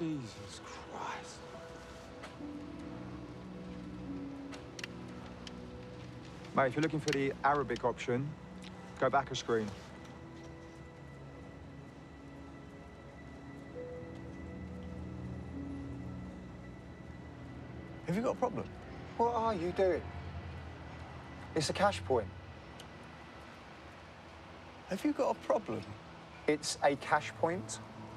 Jesus Christ. Mate, if you're looking for the Arabic option, go back a screen. Have you got a problem? What are you doing? It's a cash point. Have you got a problem? It's a cash point.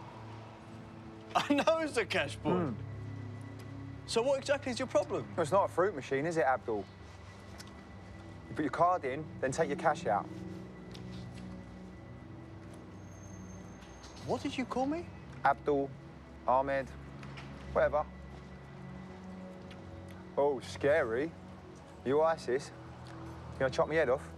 I know it's a cash point. So what exactly is your problem? Well, it's not a fruit machine, is it, Abdul? You put your card in, then take your cash out. What did you call me? Abdul, Ahmed, whatever. Oh, scary. You ISIS? You gonna chop my head off?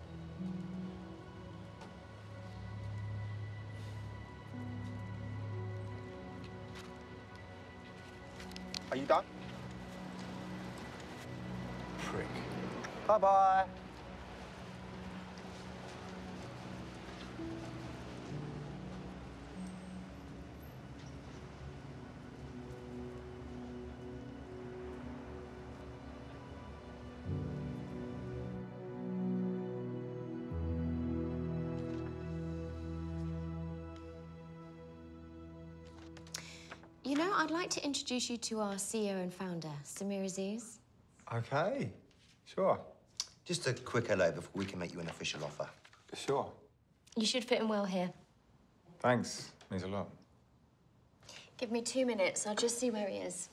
Are you done? Prick. Bye-bye. You know, I'd like to introduce you to our CEO and founder, Samir Aziz. Okay, sure. Just a quick hello before we can make you an official offer. Sure. You should fit in well here. Thanks, means a lot. Give me 2 minutes. I'll just see where he is.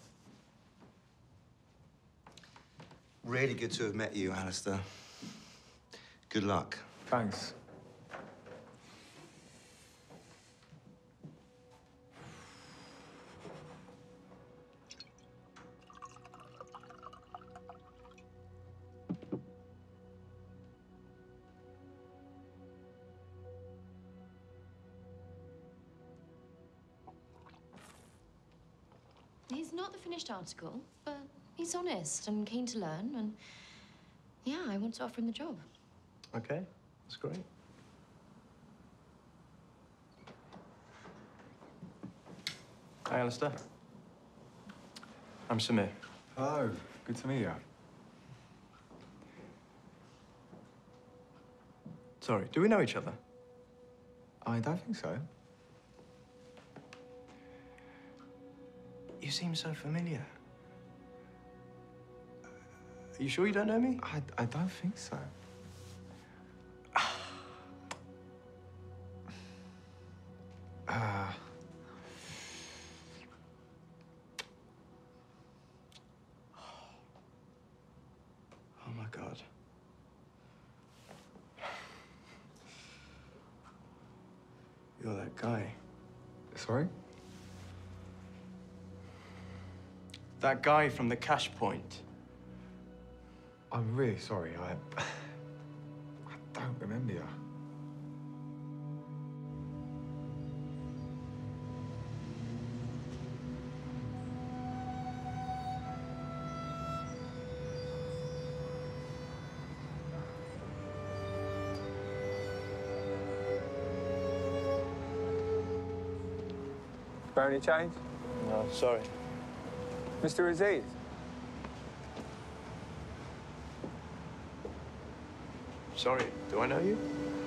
Really good to have met you, Alistair. Good luck. Thanks. He's not the finished article, but he's honest and keen to learn, and yeah, I want to offer him the job. Okay, that's great. Hi, Alistair. I'm Samir. Hello, good to meet you. Sorry, do we know each other? I don't think so. You seem so familiar. Are you sure you don't know me? I don't think so. Oh, my God. You're that guy. Sorry? That guy from the cash point. I'm really sorry. I don't remember you. Spare any change? No, sorry. Mr. Aziz? Sorry, do I know you?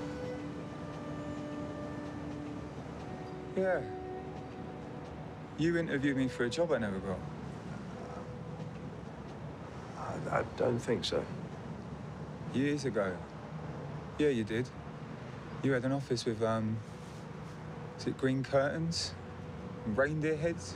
Yeah. You interviewed me for a job I never got. I don't think so. Years ago. Yeah, you did. You had an office with, is it green curtains? And reindeer heads?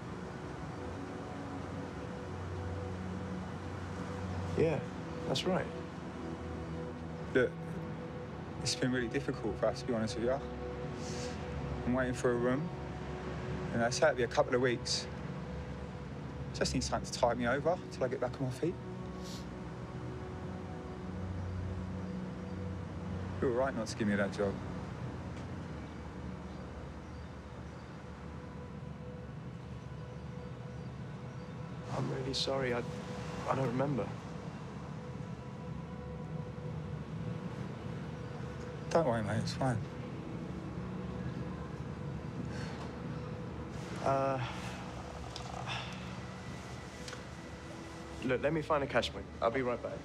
Yeah, that's right. Look, it's been really difficult for us, to be honest with you. I'm waiting for a room, and I say it'll be a couple of weeks. Just need something to tide me over till I get back on my feet. You're all right not to give me that job. I'm really sorry. I don't remember. Don't worry, mate, it's fine. Look, let me find a cash point. I'll be right back.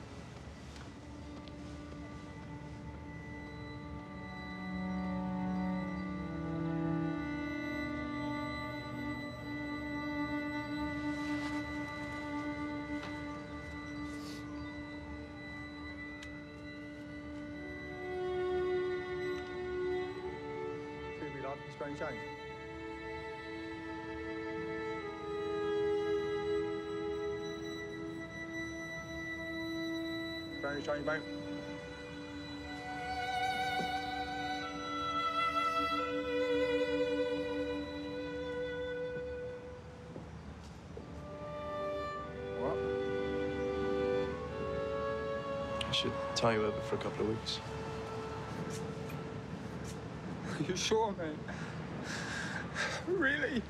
Could we like Miss Brownie Jones? Brownie Jones, mate. What? I should tie you over for a couple of weeks. Are you sure, mate? Really?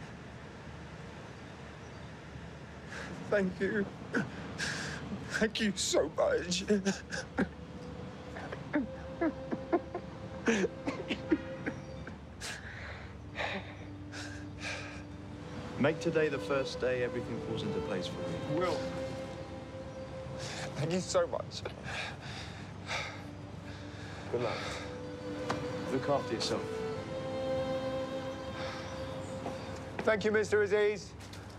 Thank you. Thank you so much. Make today the first day everything falls into place for you. Will. Thank you so much. Good luck. Look after yourself. Thank you, Mr. Aziz.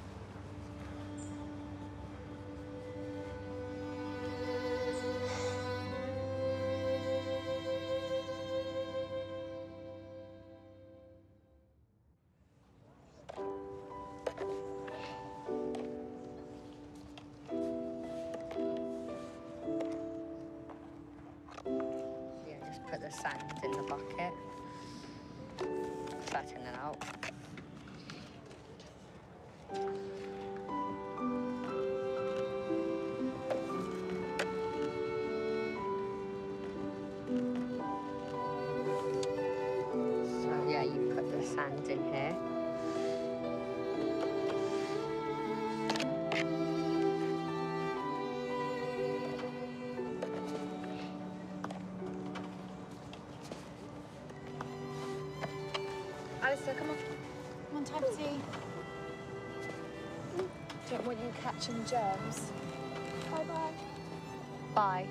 Yeah, just put the sand in the bucket. Flatten it out. So yeah, you put the sand in here. Alistair, come on. Come on, time for tea. Don't want you catching germs. Bye-bye. Bye.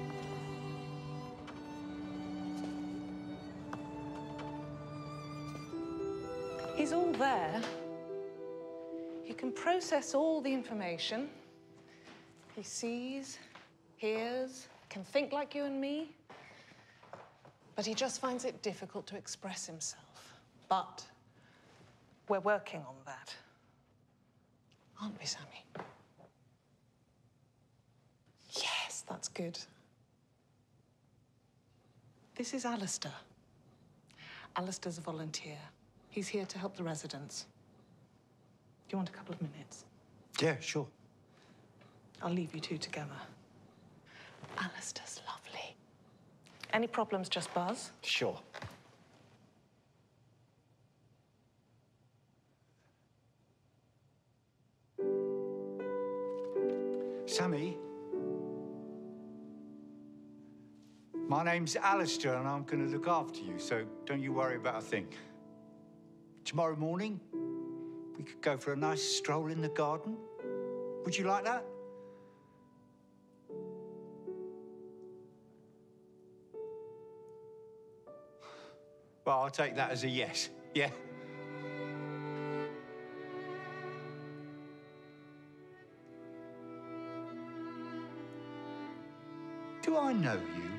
He's all there. He can process all the information. He sees, hears, can think like you and me. But he just finds it difficult to express himself. But we're working on that. Aren't we, Sammy? Yes, that's good. This is Alistair. Alistair's a volunteer. He's here to help the residents. Do you want a couple of minutes? Yeah, sure. I'll leave you two together. Alistair's lovely. Any problems, just buzz. Sure. Sammy, my name's Alistair and I'm going to look after you, so don't you worry about a thing. Tomorrow morning, we could go for a nice stroll in the garden. Would you like that? Well, I'll take that as a yes, yeah? Do I know you?